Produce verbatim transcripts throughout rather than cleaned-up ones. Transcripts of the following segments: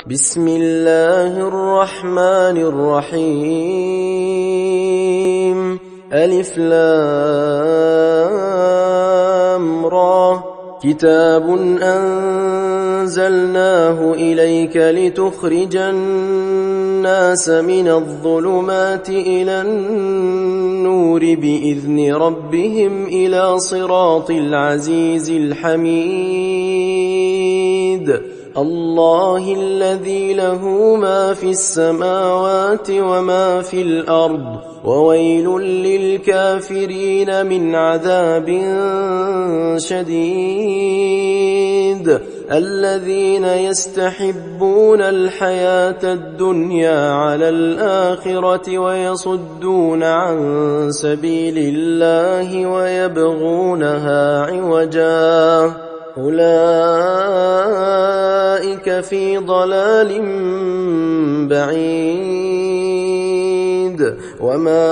بسم الله الرحمن الرحيم. ألف لام را. كتاب أنزلناه إليك لتخرج الناس من الظلمات إلى النور بإذن ربهم إلى صراط العزيز الحميد. الله الذي له ما في السماوات وما في الأرض، وويل للكافرين من عذاب شديد. الذين يستحبون الحياة الدنيا على الآخرة ويصدون عن سبيل الله ويبغونها عوجا، أولئك في ضلال بعيد. وما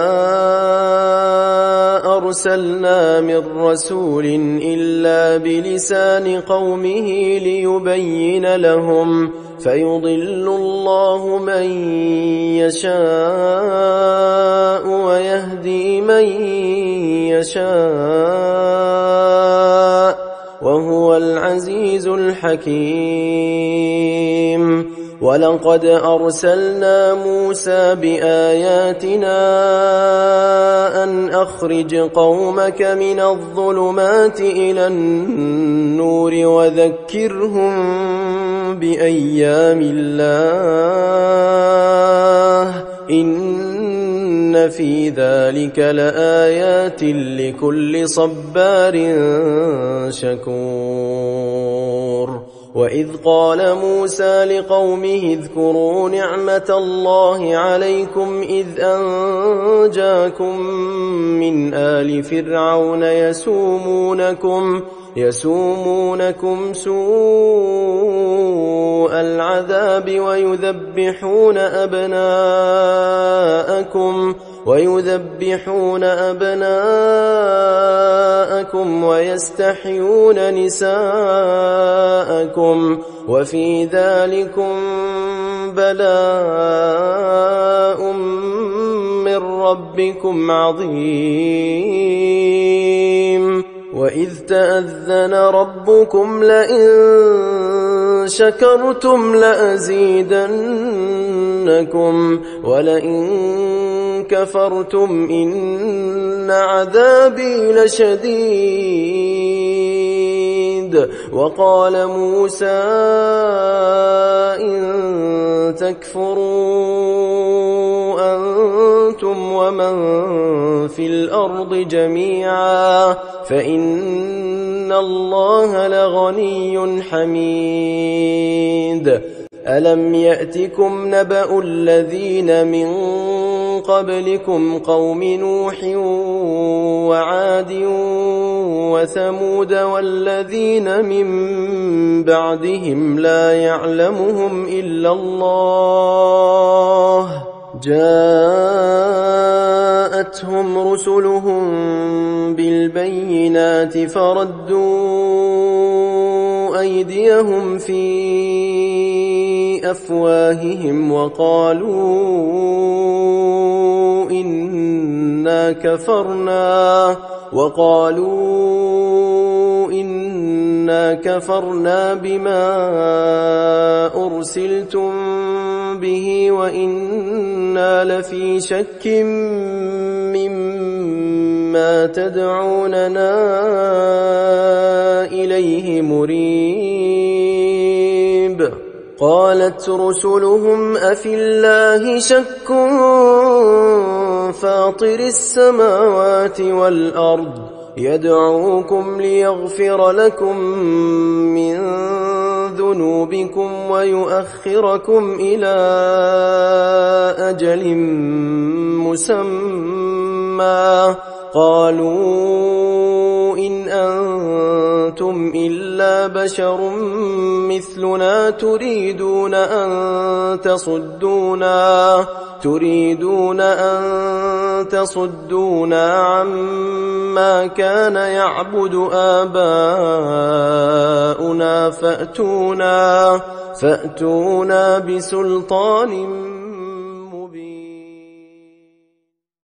أرسلنا من رسول إلا بلسان قومه ليبين لهم، فيضل الله من يشاء ويهدي من يشاء، وهو العزيز الحكيم. ولقد أرسلنا موسى بآياتنا أن أخرج قومك من الظلمات إلى النور وذكرهم بأيام الله، إن في ذلك لآيات لكل صبار شكور. وإذ قال موسى لقومه اذكروا نعمة الله عليكم إذ أنجاكم من آل فرعون يسومونكم يسومونكم سوء العذاب ويذبحون أبناءكم ويذبحون أبناءكم ويستحيون نساءكم، وفي ذلكم بلاء من ربكم عظيم. وإذ تأذن ربكم لئن شكرتم لأزيدنكم ولئن كفرتم إن عذابي لشديد. وقال موسى إن تكفروا أنتم ومن في الأرض جميعا فإن الله لغني حميد. ألم يأتكم نبأ الذين من قبلكم قوم نوح وعاد وثمود والذين من بعدهم لا يعلمهم إلا الله، جاءتهم رسلهم بالبينات فردوا أيديهم في أفواههم وقالوا إنا كفرنا وقالوا إنا كفرنا بما أرسلتم به وإنا لفي شك مما تدعوننا إليه مريب. قالت رسلهم أفي الله شك فاطر السماوات والأرض يدعوكم ليغفر لكم من ذنوبكم ويؤخركم إلى أجل مسمى قالوا إن أنتم إلا بشر مثلنا تريدون أن تصدونا تريدون أن تصدونا عما كان يعبد آباؤنا فأتونا فأتونا بسلطان